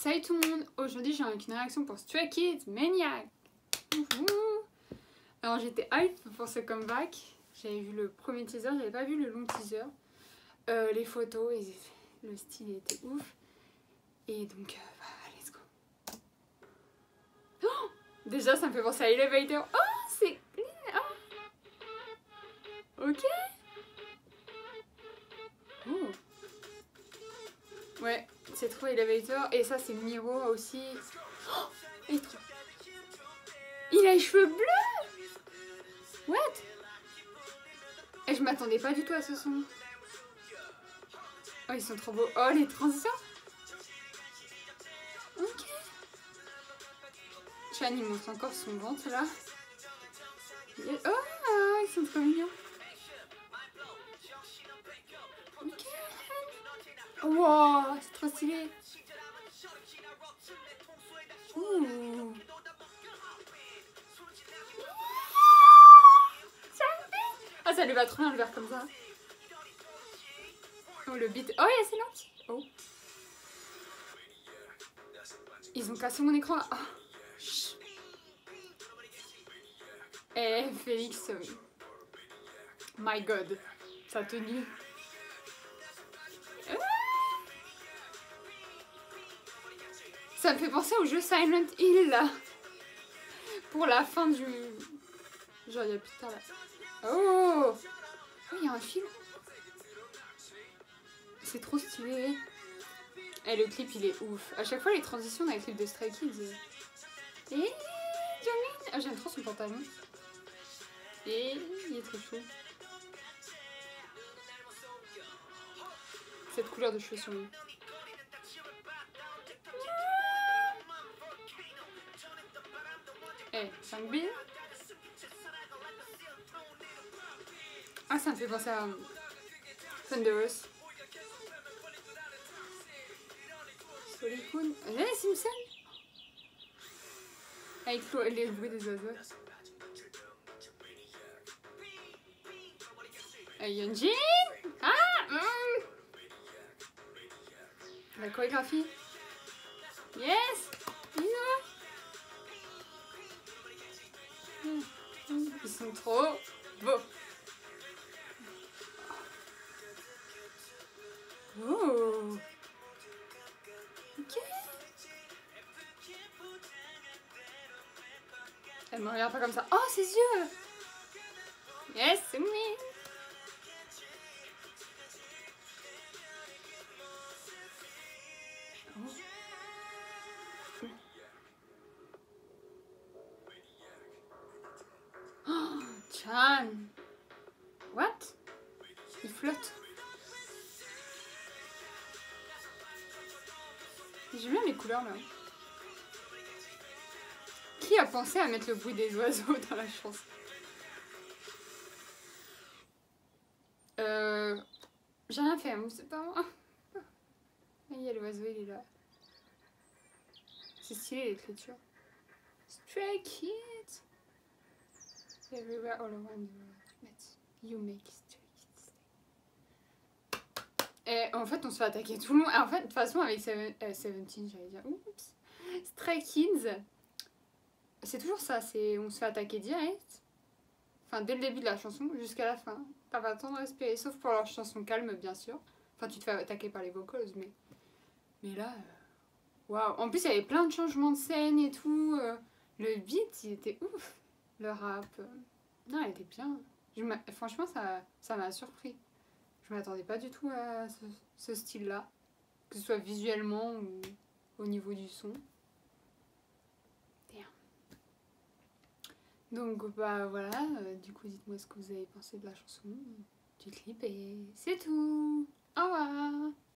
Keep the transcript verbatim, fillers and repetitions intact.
Salut tout le monde, aujourd'hui j'ai une réaction pour Stray Kids Maniac. Alors j'étais hype pour ce comeback, j'avais vu le premier teaser, j'avais pas vu le long teaser. Euh, les photos, et le style était ouf. Et donc, euh, bah, let's go. Oh, déjà ça me fait penser à Elevator. Oh, c'est... Oh. Ok. Oh. Ouais, c'est trop Elevator. Et ça c'est Miro aussi. Oh, il est trop... Il a les cheveux bleus. What? Et je m'attendais pas du tout à ce son. Oh, ils sont trop beaux. Oh, les transitions. Ok. Chan, il montre encore son ventre là. Oh, ils sont trop mignons. Ok. Wow, c'est trop stylé. Ouh. Ah, ça lui va trop bien le verre comme ça. Oh, le beat. Oh, il est assez lent. Oh. Ils ont cassé mon écran là. Oh. Eh, Félix. Euh... My God. Sa tenue. Ah. Ça me fait penser au jeu Silent Hill là. Pour la fin du... Genre, il y a plus tard là. Oh, oh, il y a un film. C'est trop stylé. Et le clip il est ouf. À chaque fois les transitions dans les clips de Stray Kids. Et Johnny. Ah, j'aime trop son pantalon. Et il est trop chaud. Cette couleur de cheveux sur lui. Eh, cinq billes. Ah, ça me fait penser à Thunderous. Solikoun. Eh, les Simpsons. Avec les bruits des oiseaux. Eh, Yunjin. Ah, mm. La chorégraphie. Yes. Ils sont trop beaux. Oh. Ok. Elle me regarde pas comme ça. Oh, ses yeux. Yes, c'est moi. Oh, Chan. What? Il flotte. J'aime bien les couleurs là. Qui a pensé à mettre le bruit des oiseaux dans la chanson? Euh... J'ai rien fait, c'est pas moi. Il y a l'oiseau, il est là. C'est stylé l'écriture. Stray Kids. Everywhere, all around the world. But you make Stray Kids. Et en fait, on se fait attaquer tout le monde. En fait, de toute façon, avec Seven, euh, Seventeen, j'allais dire. Oups. Stray Kids. C'est toujours ça, c'est on se fait attaquer direct. Enfin, dès le début de la chanson jusqu'à la fin. T'as pas le temps de respirer, sauf pour leur chanson calme, bien sûr. Enfin, tu te fais attaquer par les vocals, mais... Mais là... Waouh. En plus, il y avait plein de changements de scène et tout. Le beat, il était ouf. Le rap... Non, il était bien. Je Franchement, ça ça m'a surpris. Je m'attendais pas du tout à ce, ce style-là. Que ce soit visuellement ou au niveau du son. Donc bah voilà, euh, du coup dites-moi ce que vous avez pensé de la chanson, du clip et c'est tout. Au revoir.